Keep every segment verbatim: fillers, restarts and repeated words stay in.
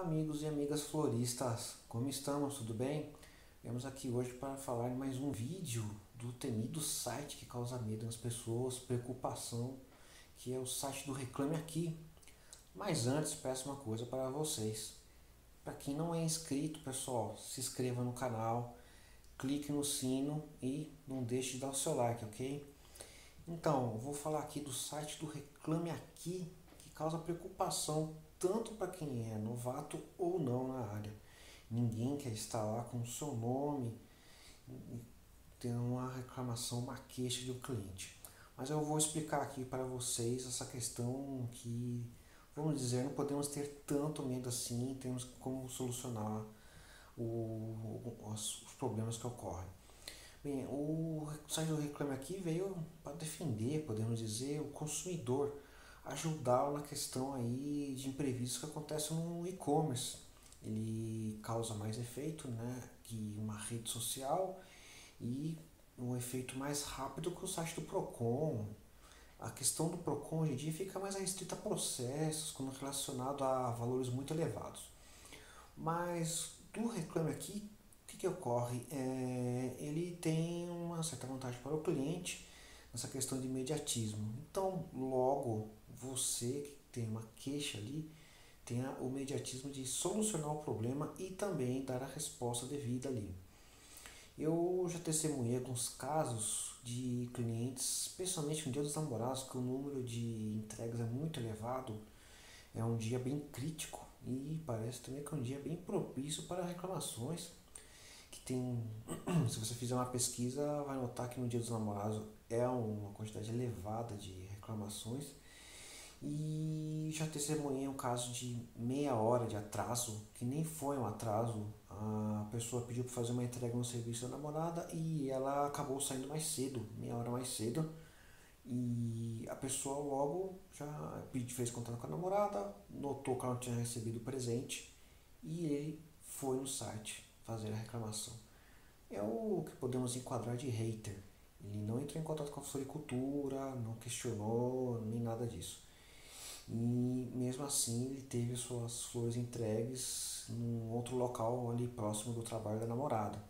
amigos e amigas floristas, como estamos? Tudo bem? Viemos aqui hoje para falar de mais um vídeo do temido site que causa medo nas pessoas, preocupação, que é o site do Reclame Aqui. Mas antes, peço uma coisa para vocês. Para quem não é inscrito, pessoal, se inscreva no canal, clique no sino e não deixe de dar o seu like, ok? Então, eu vou falar aqui do site do Reclame Aqui, que causa preocupação tanto para quem é novato ou não na área. Ninguém quer estar lá com o seu nome e ter uma reclamação, uma queixa de um cliente. Mas eu vou explicar aqui para vocês essa questão que, vamos dizer, não podemos ter tanto medo assim, temos como solucionar o, os, os problemas que ocorrem. Bem, o site do Reclame Aqui veio para defender, podemos dizer, o consumidor, ajudá-lo na questão aí de imprevistos que acontecem no e-commerce. Ele causa mais efeito, né, que uma rede social e um efeito mais rápido que o site do Procon. A questão do Procon hoje em dia fica mais restrita a processos, quando relacionado a valores muito elevados. Mas do Reclame Aqui, o que, que ocorre? É, ele tem uma certa vantagem para o cliente nessa questão de imediatismo. Então, logo, você que tem uma queixa ali, tem o imediatismo de solucionar o problema e também dar a resposta devida ali. Eu já testemunhei alguns casos de clientes, especialmente no Dia dos Namorados, que o número de entregas é muito elevado, é um dia bem crítico e parece também que é um dia bem propício para reclamações. Que tem, se você fizer uma pesquisa, vai notar que no Dia dos Namorados é uma quantidade elevada de reclamações. E já testemunhei um caso de meia hora de atraso, que nem foi um atraso. A pessoa pediu para fazer uma entrega no serviço da namorada e ela acabou saindo mais cedo, meia hora mais cedo. E a pessoa logo já fez contato com a namorada, notou que ela não tinha recebido o presente e ele foi no site fazer a reclamação. É o que podemos enquadrar de hater. Ele não entrou em contato com a floricultura, não questionou, nem nada disso. E mesmo assim ele teve suas flores entregues num outro local ali próximo do trabalho da namorada.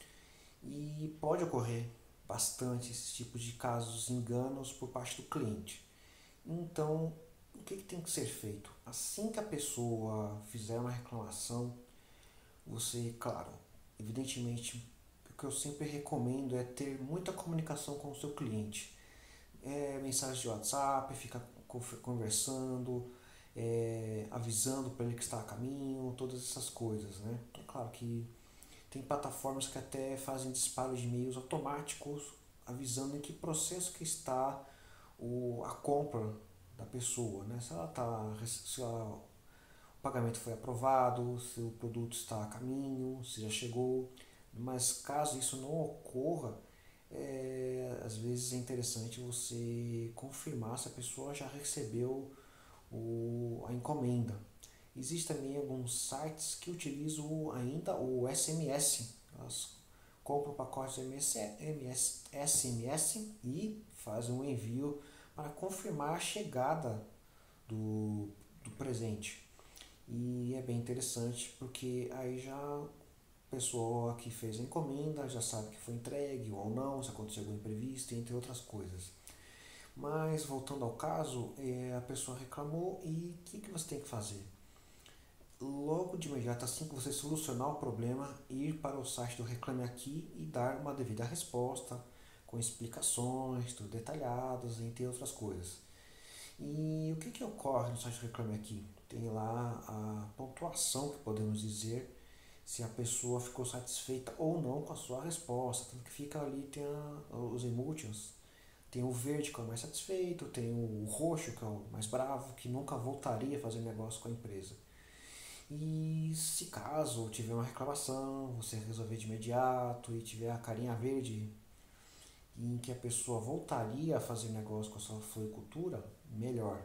E pode ocorrer bastante esse tipo de casos, enganos por parte do cliente. Então, o que, que tem que ser feito? Assim que a pessoa fizer uma reclamação, você, claro, evidentemente, o que eu sempre recomendo é ter muita comunicação com o seu cliente. É, mensagem de WhatsApp, ficar conversando, é, avisando para ele que está a caminho, todas essas coisas, né? É claro que tem plataformas que até fazem disparo de e-mails automáticos avisando em que processo que está o, a compra da pessoa, né? Se ela tá, se ela, o pagamento foi aprovado, se o produto está a caminho, se já chegou. Mas caso isso não ocorra, é, às vezes é interessante você confirmar se a pessoa já recebeu o, a encomenda. Existem também alguns sites que utilizam ainda o S M S. Elas compram pacotes S M S e fazem um envio para confirmar a chegada do, do presente. E é bem interessante porque aí já a pessoa que fez a encomenda já sabe que foi entregue ou não, se aconteceu algum imprevisto, entre outras coisas. Mas voltando ao caso, é, a pessoa reclamou e o que, que você tem que fazer? Logo de imediato, assim que você solucionar o problema, ir para o site do Reclame Aqui e dar uma devida resposta, com explicações, tudo detalhadas, entre outras coisas. E o que, que ocorre no site do Reclame Aqui? Tem lá a pontuação que podemos dizer se a pessoa ficou satisfeita ou não com a sua resposta. Tanto que fica ali, tem a, os emojis. Tem o verde que é o mais satisfeito, tem o roxo que é o mais bravo, que nunca voltaria a fazer negócio com a empresa. E se caso tiver uma reclamação, você resolver de imediato e tiver a carinha verde em que a pessoa voltaria a fazer negócio com a sua floricultura, melhor.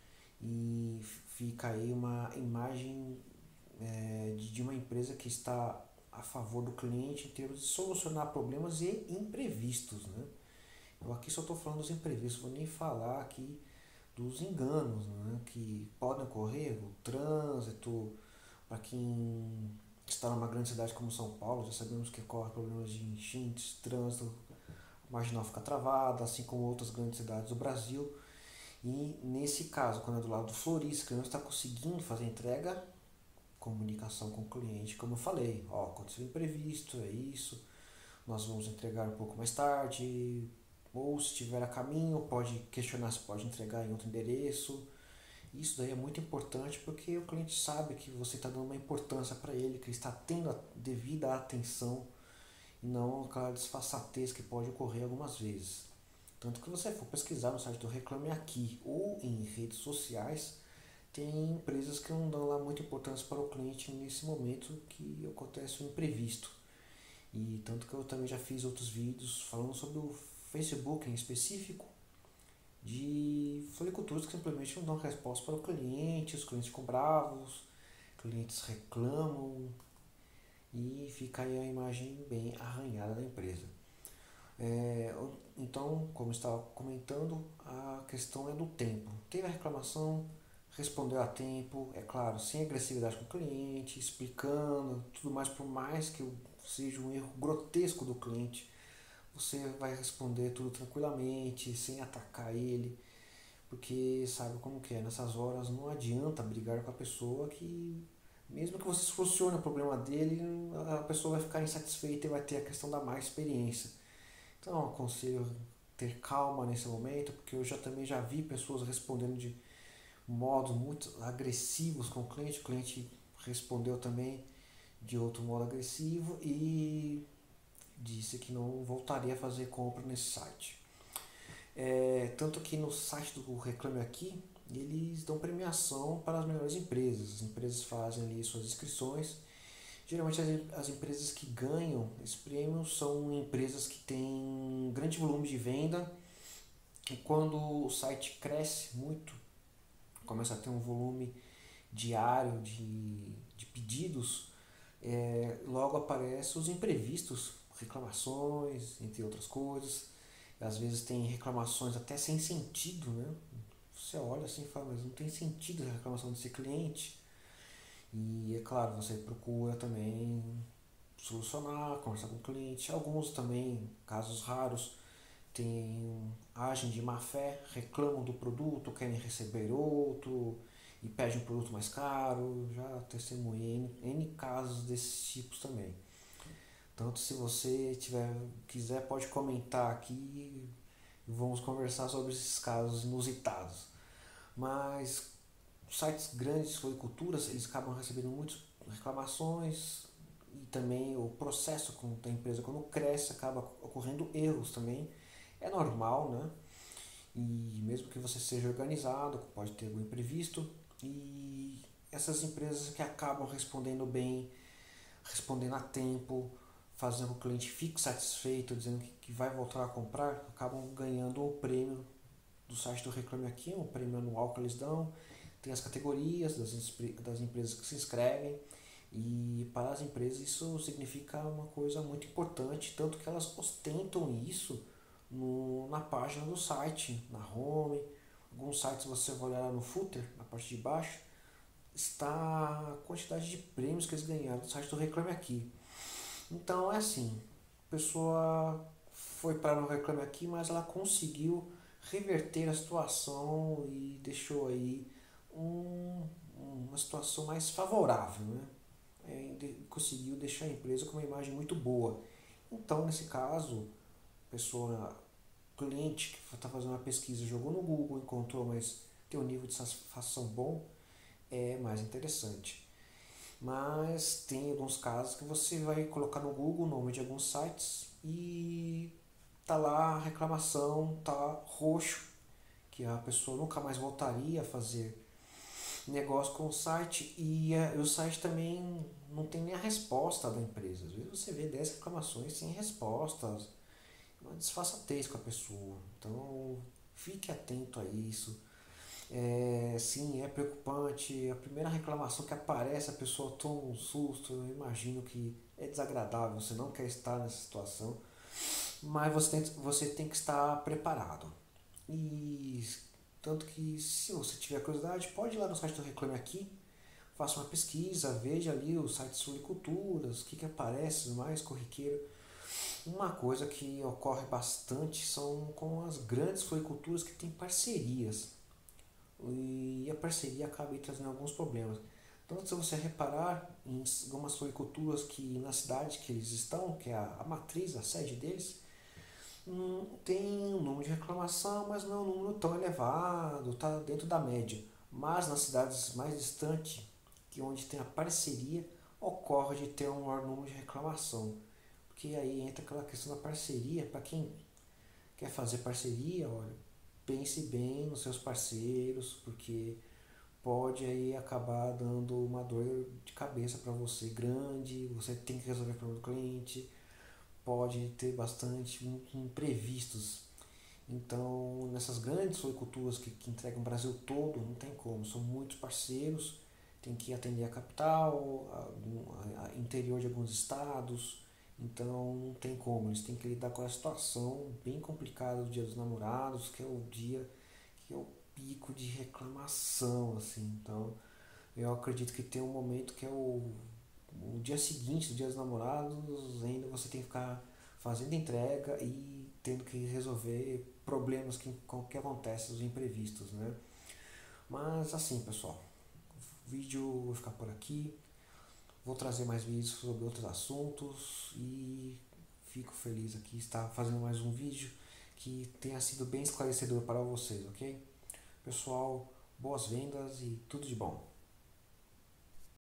E fica aí uma imagem é, de uma empresa que está a favor do cliente em termos de solucionar problemas e imprevistos, né? Eu aqui só estou falando dos imprevistos, vou nem falar aqui dos enganos, né, que podem ocorrer, o trânsito, Para quem está numa grande cidade como São Paulo, já sabemos que ocorre problemas de enchentes, trânsito, a marginal fica travada, assim como outras grandes cidades do Brasil. E nesse caso, quando é do lado do florista, que não está conseguindo fazer entrega, comunicação com o cliente, como eu falei, ó, aconteceu um imprevisto, é isso, nós vamos entregar um pouco mais tarde, ou se estiver a caminho, pode questionar se pode entregar em outro endereço. Isso daí é muito importante porque o cliente sabe que você está dando uma importância para ele, que ele está tendo a devida atenção e não aquela desfaçatez que pode ocorrer algumas vezes. Tanto que você for pesquisar no site do Reclame Aqui ou em redes sociais, tem empresas que não dão lá muita importância para o cliente nesse momento que acontece um imprevisto. E tanto que eu também já fiz outros vídeos falando sobre o Facebook em específico, de floriculturas que simplesmente não dão resposta para o cliente, os clientes ficam bravos, clientes reclamam e fica aí a imagem bem arranhada da empresa. É, então, como estava comentando, a questão é do tempo. Teve a reclamação, respondeu a tempo, é claro, sem agressividade com o cliente, explicando tudo mais, por mais que seja um erro grotesco do cliente, você vai responder tudo tranquilamente, sem atacar ele, porque sabe como que é, nessas horas não adianta brigar com a pessoa que, mesmo que você solucione o problema dele, a pessoa vai ficar insatisfeita e vai ter a questão da má experiência. Então eu aconselho ter calma nesse momento, porque eu já também já vi pessoas respondendo de modos muito agressivos com o cliente, o cliente respondeu também de outro modo agressivo e disse que não voltaria a fazer compra nesse site. É, tanto que no site do Reclame Aqui, eles dão premiação para as melhores empresas. As empresas fazem ali suas inscrições. Geralmente as, as empresas que ganham esse prêmio são empresas que têm grande volume de venda e quando o site cresce muito, começa a ter um volume diário de, de pedidos, é, logo aparecem os imprevistos, reclamações, entre outras coisas. Às vezes tem reclamações até sem sentido, né? Você olha assim e fala, mas não tem sentido a reclamação desse cliente. E é claro, você procura também solucionar, conversar com o cliente. Alguns também, casos raros, tem, agem de má fé, reclamam do produto, querem receber outro e pedem um produto mais caro. Já testemunhei N, N casos desses tipos também. Tanto se você tiver, quiser, pode comentar aqui e vamos conversar sobre esses casos inusitados. Mas sites grandes de floriculturas, eles acabam recebendo muitas reclamações e também o processo da empresa quando cresce acaba ocorrendo erros também. É normal, né? E mesmo que você seja organizado, pode ter algum imprevisto e essas empresas que acabam respondendo bem, respondendo a tempo, fazendo com que o cliente fique satisfeito, dizendo que, que vai voltar a comprar, acabam ganhando o prêmio do site do Reclame Aqui, um prêmio anual que eles dão. Tem as categorias das, das empresas que se inscrevem e para as empresas isso significa uma coisa muito importante, tanto que elas ostentam isso no, na página do site, na home. Alguns sites você vai olhar no footer, na parte de baixo, está a quantidade de prêmios que eles ganharam no site do Reclame Aqui. Então é assim, a pessoa foi para o Reclame Aqui, mas ela conseguiu reverter a situação e deixou aí um, uma situação mais favorável, né? É, de, conseguiu deixar a empresa com uma imagem muito boa. Então, nesse caso, a pessoa, cliente que está fazendo uma pesquisa, jogou no Google, encontrou, mas tem um nível de satisfação bom, é mais interessante. Mas tem alguns casos que você vai colocar no Google o nome de alguns sites e tá lá a reclamação, tá roxo, que a pessoa nunca mais voltaria a fazer negócio com o site e, a, o site também não tem nem a resposta da empresa. Às vezes você vê dez reclamações sem respostas, uma desfaçatez com a pessoa. Então fique atento a isso. É, sim, é preocupante. A primeira reclamação que aparece, a pessoa toma um susto. Eu imagino que é desagradável, você não quer estar nessa situação, mas você tem, você tem que estar preparado. E tanto que se você tiver curiosidade, pode ir lá no site do Reclame Aqui, faça uma pesquisa, veja ali o site sobre culturas, o que, que aparece mais corriqueiro. Uma coisa que ocorre bastante são com as grandes floriculturas que têm parcerias. E a parceria acaba aí trazendo alguns problemas. Então, se você reparar em algumas floriculturas que na cidade que eles estão, que é a, a matriz, a sede deles, hum, tem um número de reclamação, mas não é um número tão elevado, está dentro da média. Mas nas cidades mais distantes, que onde tem a parceria, ocorre de ter um maior número de reclamação. Porque aí entra aquela questão da parceria. Para quem quer fazer parceria, olha, pense bem nos seus parceiros, porque pode aí acabar dando uma dor de cabeça para você grande, você tem que resolver o problema do cliente, pode ter bastante imprevistos. Então, nessas grandes floriculturas que, que entregam o Brasil todo, não tem como, são muitos parceiros, tem que atender a capital, a, a interior de alguns estados, então não tem como, eles têm que lidar com a situação bem complicada do Dia dos Namorados, que é o dia que é o pico de reclamação, assim. Então, eu acredito que tem um momento que é o, o dia seguinte do Dia dos Namorados, ainda você tem que ficar fazendo entrega e tendo que resolver problemas que, que acontecem, os imprevistos, né? Mas assim, pessoal, o vídeo vai ficar por aqui. Vou trazer mais vídeos sobre outros assuntos e fico feliz aqui estar fazendo mais um vídeo que tenha sido bem esclarecedor para vocês, ok? Pessoal, boas vendas e tudo de bom.